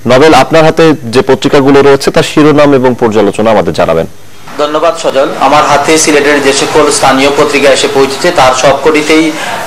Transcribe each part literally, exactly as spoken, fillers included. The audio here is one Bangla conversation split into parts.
নভেল, আপনার হাতে যে পত্রিকাগুলো রয়েছে তার শিরোনাম এবং পর্যালোচনা আমাদের জানাবেন। ধন্যবাদ সজল। আমার হাতে সিলেটের যে সকল স্থানীয় পত্রিকা এসে পৌঁছেছে তার সবকটিতেই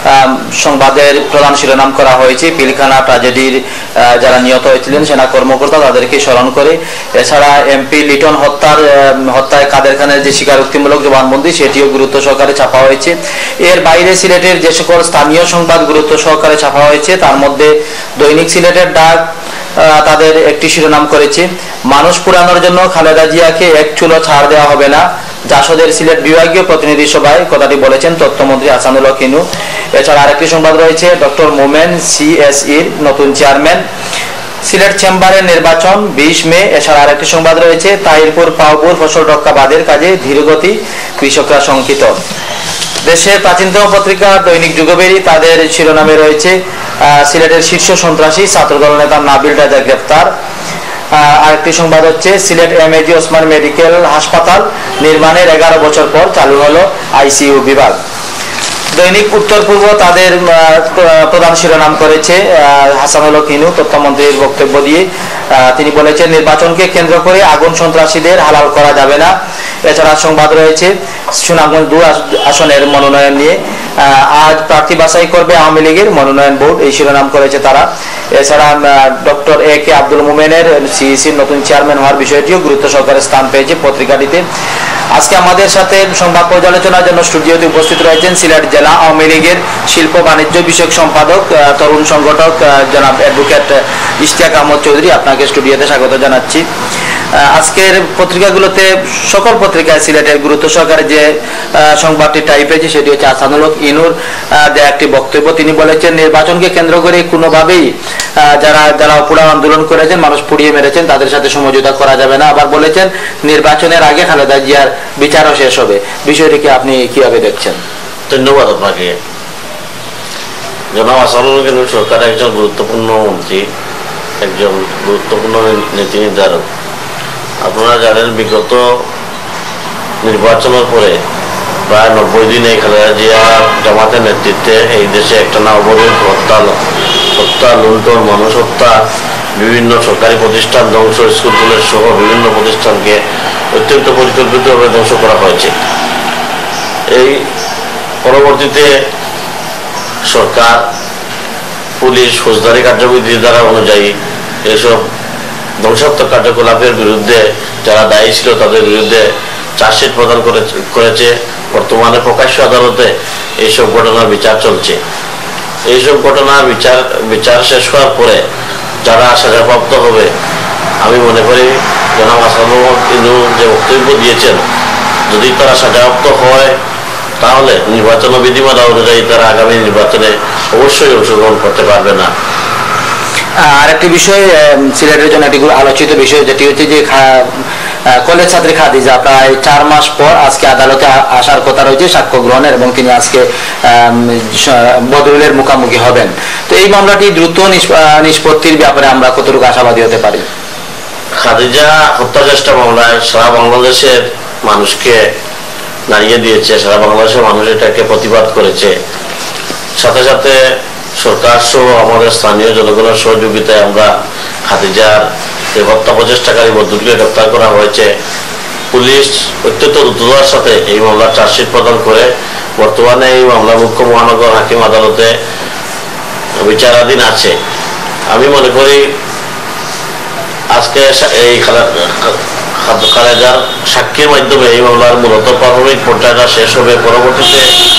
সংবাদের প্রধান শিরোনাম করা হয়েছে পিলখানা ট্র্যাজেডির যারা নিহত হয়েছিলেন সেনা কর্মকর্তা তাদেরকে স্মরণ করে। এছাড়া এমপি লিটন হত্যার হত্যায় কাদের খানের যে স্বীকারোক্তিমূলক জবানবন্দি সেটিও গুরুত্ব সহকারে ছাপা হয়েছে। এর বাইরে সিলেটের যে সকল স্থানীয় সংবাদ গুরুত্ব সহকারে ছাপা হয়েছে তার মধ্যে দৈনিক সিলেটের ডাক তাদের একটি শিরোনাম করেছে, মানুষ পুরানোর জন্য খালেদা জিয়াকে এক চুলো ছাড় দেওয়া হবে না। জাসদের সিলেট বিভাগীয় প্রতিনিধি সভায় কথাটি বলেছেন তথ্যমন্ত্রী আহসানুল হক ইনু। এছাড়া আরেকটি সংবাদ রয়েছে, ডক্টর মোমেন সিএসইর নতুন চেয়ারম্যান। সিলেট চেম্বারের নির্বাচন বিশ মে। এছাড়া আরেকটি সংবাদ রয়েছে, তাহিরপুর পাউপুর ফসল রক্ষা বাঁধের কাজে ধীরগতি, কৃষকরা শঙ্কিত। দেশের প্রাচীনতম পত্রিকা দৈনিক যুগবেরী তাদের শিরোনামে রয়েছে, সিলেটের শীর্ষ সন্ত্রাসী ছাত্রদল নেতা নাবিল রাজা গ্রেপ্তার। আরেকটি সংবাদ হচ্ছে, Sylhet M A G Osman medical হাসপাতাল নির্মাণের এগারো বছর পর চালু হলো আইসিইউ বিভাগ। দৈনিক উত্তর পূর্ব তাদের প্রধান শিরোনাম করেছে হাসানুল হক ইনু তথ্যমন্ত্রীর বক্তব্য দিয়ে। তিনি বলেছেন, নির্বাচনকে কেন্দ্র করে আগুন সন্ত্রাসীদের হালাল করা যাবে না। এছাড়া সংবাদ রয়েছে সুনামগঞ্জ দুই আসনের মনোনয়ন নিয়ে, আজ প্রার্থী বাছাই করবে আওয়ামী লীগের মনোনয়ন বোর্ড, এই শিরোনাম করেছে তারা। এছাড়া ডক্টর এ কে আব্দুল মোমেনের সিইসির নতুন চেয়ারম্যান হওয়ার বিষয়টিও গুরুত্ব সহকারে স্থান পেয়েছে পত্রিকাটিতে। আজকে আমাদের সাথে সংবাদ পর্যালোচনার জন্য স্টুডিওতে উপস্থিত রয়েছেন সিলেট জেলা আওয়ামী লীগের শিল্প বাণিজ্য বিষয়ক সম্পাদক তরুণ সংগঠক জনাব অ্যাডভোকেট ইশতিয়াক আহমদ চৌধুরী। আপনাকে স্টুডিওতে স্বাগত জানাচ্ছি। আজকের পত্রিকাগুলোতে সকল পত্রিকায় সিলেটের গুরুত্ব সহকারে যে সংবাদটি টাইপ হয়েছে সেটি হচ্ছে আহসানুল হক ইনুর দেয়া একটি বক্তব্য। তিনি বলেছেন, নির্বাচনকে কেন্দ্র করে কোনোভাবেই যারা যারা পুরা আন্দোলন করেছেন, মানুষ পুড়িয়ে মেরেছেন, তাদের সাথে সমঝোতা করা যাবে না। আবার বলেছেন, নির্বাচনের আগে খালেদা জিয়ার বিচারও শেষ হবে। বিষয়টিকে আপনি কিভাবে দেখছেন? ধন্যবাদ আপনাকে। জনাব আহসানুল হক ইনু সরকারের একজন গুরুত্বপূর্ণ মন্ত্রী, একজন গুরুত্বপূর্ণ নীতি নির্ধারক। আপনারা জানেন, বিগত নির্বাচনের পরে প্রায় নব্বই দিনে খালেদা জিয়া জামাতের নেতৃত্বে এই দেশে একটা না অবরোধ, হত্যা হত্যা লুণ্ঠন, মানুষ হত্যা, বিভিন্ন সরকারি প্রতিষ্ঠান ধ্বংস, স্কুল কলেজ সহ বিভিন্ন প্রতিষ্ঠানকে অত্যন্ত পরিকল্পিতভাবে ধ্বংস করা হয়েছে। এই পরবর্তীতে সরকার পুলিশ ফৌজদারি কার্যবিধি ধারা অনুযায়ী এসব ধ্বংসাত্মক কার্যকলাপের বিরুদ্ধে যারা দায়ী ছিল তাদের বিরুদ্ধে চার্জশিট প্রদান করেছে। বর্তমানে প্রকাশ্য আদালতে এইসব ঘটনার বিচার চলছে। এইসব ঘটনার বিচার বিচার শেষ হওয়ার পরে যারা সাজাপ্রাপ্ত হবে, আমি মনে করি জনাব আহসানুল হক ইনু যে বক্তব্য দিয়েছেন, যদি তারা সাজাপ্রাপ্ত হয় তাহলে নির্বাচন বিধিমালা অনুযায়ী তারা আগামী নির্বাচনে অবশ্যই অংশগ্রহণ করতে পারবে না। আরেকটি বিষয় সিলেটের জন্য একটি আলোচিত বিষয়, যেটি হচ্ছে যে কলেজ ছাত্রী খাদিজা প্রায় চার মাস পর আজকে আদালতে আসার কথা রয়েছে সাক্ষ্য গ্রহণের, এবং তিনি আজকে বদরুলের মুখোমুখি হবেন। তো এই মামলাটি দ্রুত নিষ্পত্তির ব্যাপারে আমরা কতটুকু আশাবাদী হতে পারি? খাদিজা হত্যা চেষ্টা মামলায় সারা বাংলাদেশের মানুষকে নাড়িয়ে দিয়েছে, সারা বাংলাদেশের মানুষ এটাকে প্রতিবাদ করেছে। সাথে সাথে সরকার সহ আমাদের স্থানীয় জনগণের সহযোগিতায় আমরা খাদিজার যে হত্যা প্রচেষ্টাকারী বদরুলকে গ্রেপ্তার করা হয়েছে। পুলিশ অত্যন্ত দ্রুততার সাথে এই মামলার চার্জশিট প্রদান করে বর্তমানে এই মামলা মুখ্য মহানগর হাকিম আদালতে বিচারাধীন আছে। আমি মনে করি আজকে এই খালেদার সাক্ষীর মাধ্যমে এই মামলার মূলত প্রাথমিক পর্যায়টা শেষ হবে। পরবর্তীতে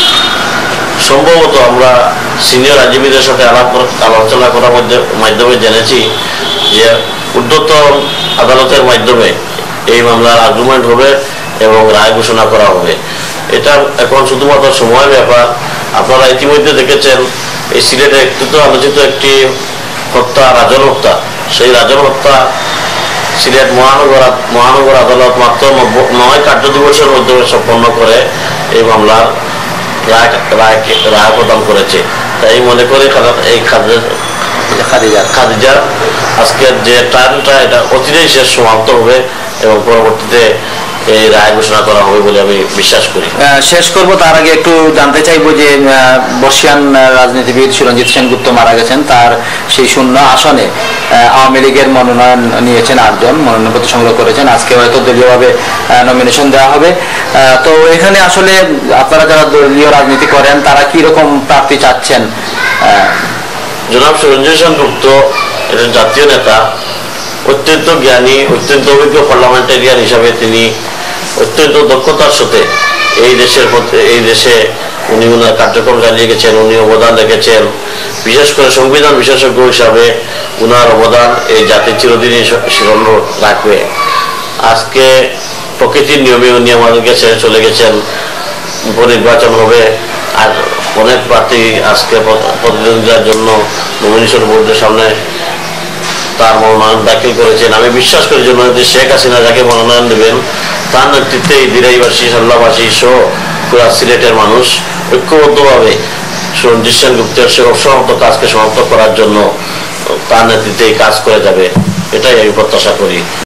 সম্ভবত আমরা সিনিয়র আইনজীবীদের সাথে আলাপ আলোচনা করার মাধ্যমে জেনেছি যে ঊর্ধ্বতন আদালতের মাধ্যমে এই মামলার আর্গুমেন্ট হবে এবং রায় ঘোষণা করা হবে। এটা এখন শুধুমাত্র সময়ের ব্যাপার। আপনারা ইতিমধ্যে দেখেছেন এই সিলেটে একটু তো আলোচিত একটি হত্যা, রাজন হত্যা। সেই রাজন হত্যা সিলেট মহানগর মহানগর আদালত মাত্র নয় কার্য দিবসের মাধ্যমে সম্পন্ন করে এই মামলার রায় রায় রায় প্রদান করেছে। তাই মনে করি এই খাদিজা খাদিজার আজকের যে টার্মটা এটা অচিরেই শেষ সমাপ্ত হবে এবং পরবর্তীতে এই রায় ঘোষণা করা হবে বলে আমি বিশ্বাস করি। আহ, শেষ করব তার আগে একটু জানতে চাইবো যে আহ, বর্ষিয়ান আহ, রাজনীতিবিদ সুরঞ্জিত সেনগুপ্ত মারা গেছেন, তার সেই শূন্য আসনে আহ, আওয়ামী লীগের মনোনয়ন নিয়েছেন আটজন, মনোনয়নপত্র সংগ্রহ করেছেন। আজকে হয়তো দলীয়ভাবে নমিনেশন দেওয়া হবে। আহ, তো এখানে আসলে আপনারা যারা দলীয় রাজনীতি করেন তারা কি রকম প্রার্থী চাচ্ছেন? আহ, জনাব সুরঞ্জিত সেনগুপ্ত একজন জাতীয় নেতা, অত্যন্ত জ্ঞানী, অত্যন্ত অভিজ্ঞ পার্লামেন্টারিয়ান হিসাবে তিনি অত্যন্ত দক্ষতার সাথে এই দেশের এই দেশে উনি ওনার কার্যক্রম চালিয়ে গেছেন, উনি অবদান রেখেছেন। বিশেষ করে সংবিধান বিশেষজ্ঞ হিসাবে উনার অবদান এই জাতির চিরদিনই স্মরণ রাখবে। আজকে প্রকৃতির নিয়মে উনি আমাদের গেছেন, চলে গেছেন, উপনির্বাচন হবে। আর অনেক প্রার্থী আজকে প্রতিদ্বন্দ্বিতার জন্য নমিনেশন বোর্ডের সামনে তার মনোনয়ন দাখিল করেছেন। আমি বিশ্বাস করি জননেত্রী শেখ হাসিনা যাকে মনোনয়ন দেবেন তার নেতৃত্বে এই দিরাইবাসী, সাল্লাবাসী সহ পুরা সিলেটের মানুষ ঐক্যবদ্ধভাবে সুরঞ্জিত সেনগুপ্তের সমস্ত কাজকে সমাপ্ত করার জন্য তার নেতৃত্বে কাজ করে যাবে, এটাই আমি প্রত্যাশা করি।